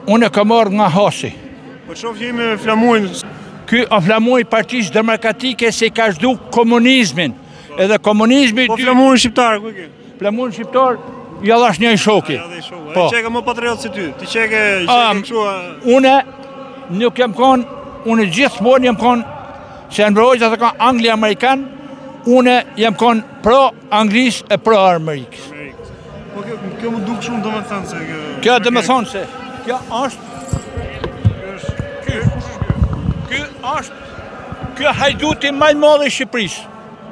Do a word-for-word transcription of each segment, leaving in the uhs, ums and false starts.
Unë e kam marrë nga Hasi. Po shoh jemi flamurin. Ky o flamuri Partisë Demokratike se ka zhdu komunizmin. Edhe komunizmi... Po flamurin shqiptar, ku e ke? Flamurin shqiptar, jallash një i shoki. Po. Ti çeka më patriot se ty. Ti çeka çeka kështu. Une nuk jam kon, unë gjithmonë jam kon se në rrojtë të ka Angli Amerikan, une jam kon pro Anglis e pro Amerikës. Po kjo, kjo më duk shumë do me thënë se... Kjo do me thënë se... Kjo është... Ky, ky është... Kjo hajduti maj madhe i Shqipërisë.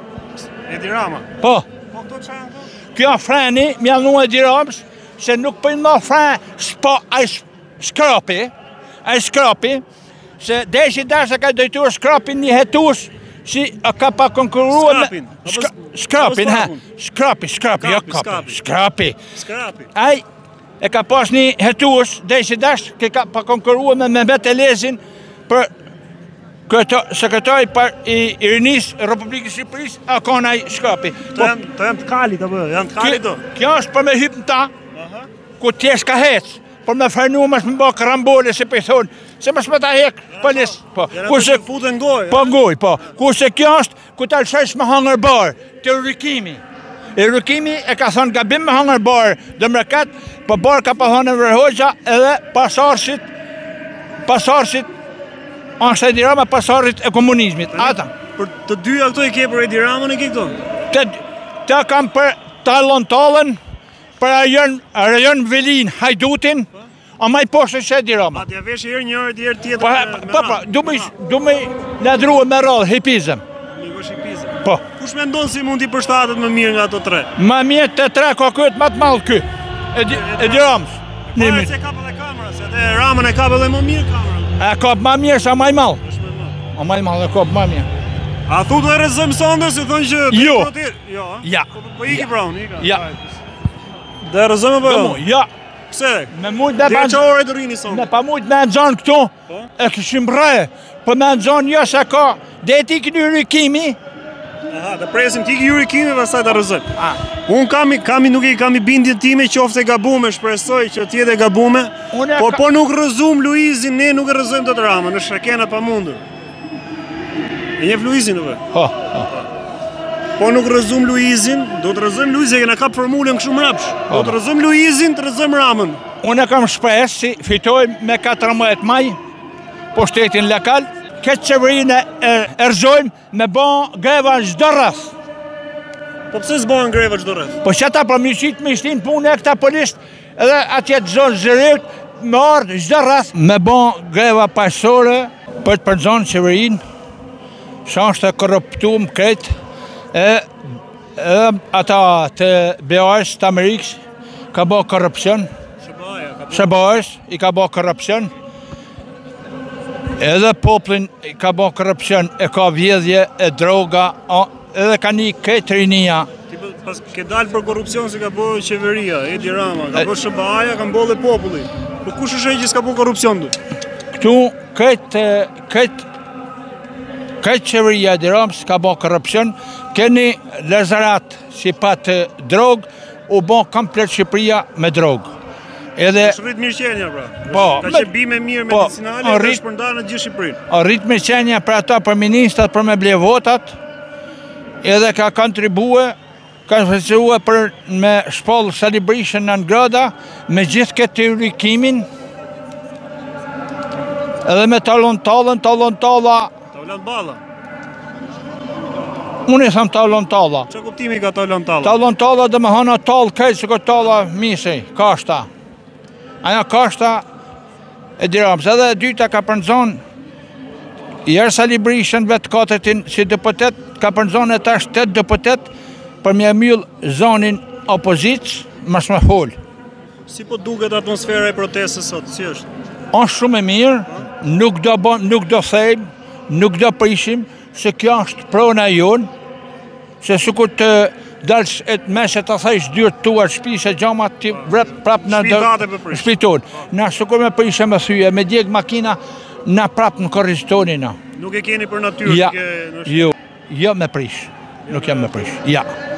Edi Rama? Po. Po këto që janë? Kjo freni, mja nu Edi Ramës, se nuk për në fren, s'po, a i skrapi, a i skrapi, se deshi dasha ka dojtuar skrapin një hetus, si ka pa konkurruar me... Skrapin, ha, skrapi, skrapi, jo kapi, skrapi. Skrapi. Aj, e ka pas një hetus, deshi dash, ke ka pa konkurruar me Mehmet Elezin për këtë sekretari i Rinisë Republikës Shqipërisë, a kona i skrapi. Të janë të kalit, janë të kalit do? Kjo është për me hypë në ta, ku t'jesh ka hecë, për me frenu më shmë bë karambole, se për i thonë, se më shmë ta hekë, për lisë, po. Kuse futen ngoj, po ngoj, po. Kuse kjo është, ku ta lëshesh me hangër barë, të rrikimi. E rrikimi e ka thonë gabim me hangër barë, dhe mërkat, për barë ka pa thonë vërhoqja, edhe pasarësit, pasarësit, është Edi Rama pasarësit e komunizmit, ata. Për të dyja këto i ke për Edi Ramën e ke këto? Të kam për talon-talën, për rajon Velin, Hajdutin, a maj poshtë që Edi Rama. A t'ja vesh herë njërë, tjerë tjetër me radhë? Po, po, du me ladruë me radhë, hipizëm. Miko hipizëm? Po. Kush me ndonë si mund t'i përshtatët më mirë nga ato tre? Ma mirë të tre ka këtë, ma të malë kë. Edi Ramës. Po e se kapë dhe kamera, se dhe Ramën e kapë dhe më mirë kamera. E kapë ma mirë, sa maj malë. A maj malë e kapë ma mirë. A thu dhe rezëm sëndër, se thonë që... Jo. Jo, ja. Po iki pra unë, ika. Ja. Dhe rezëm e bëjo? Ja. Pse? Me mujtë dhe... Dhe që orë e të rini sëndër? Me pa mujtë me nëzën këtu, e këshim bre, për me nëzën jo se ka, dhe ti kënë rikimi. Aha, dhe presim ti ki rikimi, pasaj të rezëm. Unë kami, nuk i kami bindje time, qofte gabume, shpresoj që tjede gabume, por po nuk rëzum Luizin, ne nuk e rëzojmë të të Ramën, në shrekena pa mundur. E njef Luizin, në vë? Po, po. Po nuk rëzum Luizin, do të rëzojmë Luizin, e kena kap formulën këshu mrapsh. Do të rëzojmë Luizin, të rëzojmë Ramën. Unë e kam shpres si fitoj me katërmbëdhjetë maj, po shtetin lokal, këtë qeverinë e rëzojmë me bon greva çdo rreth. Po pse s'bën greva çdo rreth? Po që ata përmjësit me ishtin punë e këta polisht, edhe atje të zonë zërit, me ardhë çdo rreth, me bon greva paqësore, për të përzonë qeverinë, që është e korruptuar këtë, e ata të B A S të Amerikës, ka bo korrupcion, S B A S i ka bo korrupcion, edhe poplin ka bo korrupcion, e ka vjedhje, e droga, edhe ka një këtë rinia. Pas ke dalë për korrupcion se ka bo qeveria, Edi Rama, ka bo S B A-ja, ka bo dhe populli. Po kush është e që s'ka bo korrupcion du? Këtu, këtë, këtë, këtë qeveria Edi Ramës ka bo korrupcion, keni lezarat si patë drogë, u bo komplet Shqipëria me drogë. Edhe... është rritë mirë qenja, pra. Po. Ka që bime mirë medicinale, dhe është përndarë në gjithë Shqipërinë. O rritë mirë qenja për ata, për ministrat, për me ble votat, edhe ka kontribue, ka shpesue për me shpollë celebration në ngrada, me gjithë këtë rikimin, edhe me talon talën, talon tala. Talon bala? Unë i thëmë talon tala. Që kuptimi ka talon tala? Talon tala dhe me hana talë këtë, që këtë tala misej, kashta. Aja kashta Edi Ramës, edhe dyta ka përnëzon, jërë celebration vetë katërtin si deputet, ka përnëzon e tash tëtë deputet, për mja mjëllë zonin opozitës, më shme holë. Si po duket atmosfera e protestës sot, si është? Është shumë e mirë, nuk do bon, nuk do thejmë, nuk do prishim, se kjo është prona jonë, se su kur të dalës e meset të thejsh dyrë tuar shpi se gjamat të vrep prap në shpiton. Na su kur me prishe me thyje, me djeg makina, na prap në korrizitoni na. Nuk e keni për natyrë? Ja, jo, jo me prish, nuk jam me prish, ja.